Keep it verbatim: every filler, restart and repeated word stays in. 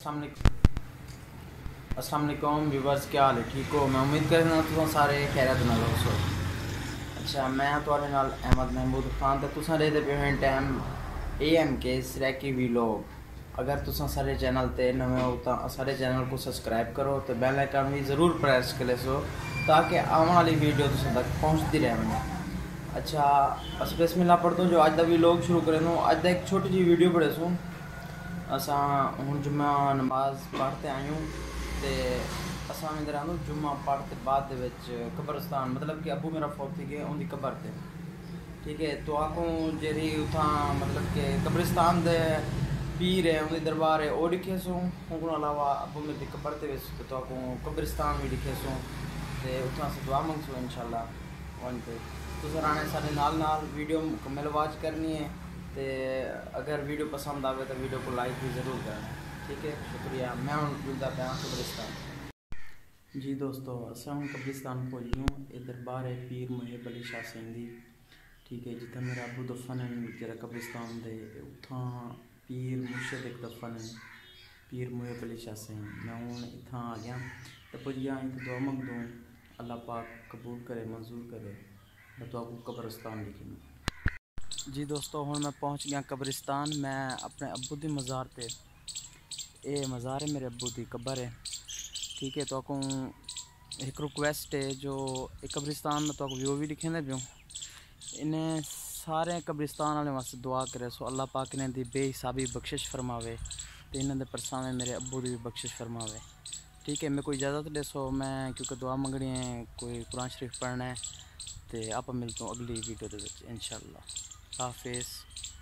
السلام علیکم السلام علیکم ویورز، کیا حال ہے؟ ٹھیک ہو؟ میں امید کرنا تم سارے خیرات نال ہو. اچھا، میں تھوڑے نال احمد محمود خان تے تساں رہتے پے ہوئے ٹائم اے ایم کے سریکی ویلوگ. اگر تساں سارے چینل تے نویں ہو تو سارے چینل کو سبسکرائب کرو تے بیل آئکن بھی ضرور پریس کرے سو تاکہ آنے والی ویڈیو تساں تک پہنچتی رہے. اچھا بس بسم اللہ پڑھ دو جو اج دا ویلوگ شروع کرے نو. اج دا ایک چھوٹی جی ویڈیو پڑھے سو. اساں ہن جمعہ نماز پڑھتے آئے ہوں تے اساں ادھر آنو جمعہ پڑھتے بعد دے وچ قبرستان، مطلب کہ ابو میرا فوت تھی گئے ان دی قبر تے. ٹھیک ہے، تو آکوں جیڑی اتھاں مطلب کہ قبرستان دے پیر ہے ان دی دربار ہے وہ لکھے سوں. ان علاوہ ابو میرے دی قبر تے وچ تو آکوں قبرستان بھی لکھے سوں تے اتھاں سے دعا منگ سو انشاءاللہ. ون تے تساں رانے سارے نال نال ویڈیو مکمل واچ کرنی ہے تے اگر ویڈیو پسند آوے تو ویڈیو کو لائک بھی ضرور کرنا. ٹھیک ہے، شکریہ. میں ہوں ملتا پیا قبرستان. جی دوستو، اساں ہوں قبرستان پہنچ گئے. یہ دربار ہے پیر محب علی شاہ سندھی. ٹھیک ہے، جتنا میرا ابو دفن ہے جرا قبرستان دے اتھاں پیر مرشد ایک دفن ہے پیر محب علی شاہ سندھی. میں ہوں اتھاں آ گیا تو پہنچ گیا اتنے دعا منگ دوں اللہ پاک قبول کرے منظور کرے میں تو آپ کو قبرستان لکھی دوں. جی دوستو، ہوں میں پہنچ گیا قبرستان. میں اپنے ابو دی مزار تے اے مزار ہے میرے ابو دی قبر ہے. ٹھیک ہے، تو آپ کو ایک ریکویسٹ ہے جو ایک قبرستان میں تو آپ کو ویو بھی لکھیں دے پیوں انہیں سارے قبرستان والے واسطے دعا کرے سو اللہ پاک نے دی بے حسابی بخشش فرماوے تے انہاں دے پرساویں میرے ابو دی بھی بخشش فرماوے. ٹھیک ہے، میں کوئی اجازت لے سو میں کیونکہ دعا منگنی ہے، کوئی قرآن شریف پڑھنا ہے تے آپ ملتا ہوں اگلی ویڈیو دے وچ انشاءاللہ. حافظ.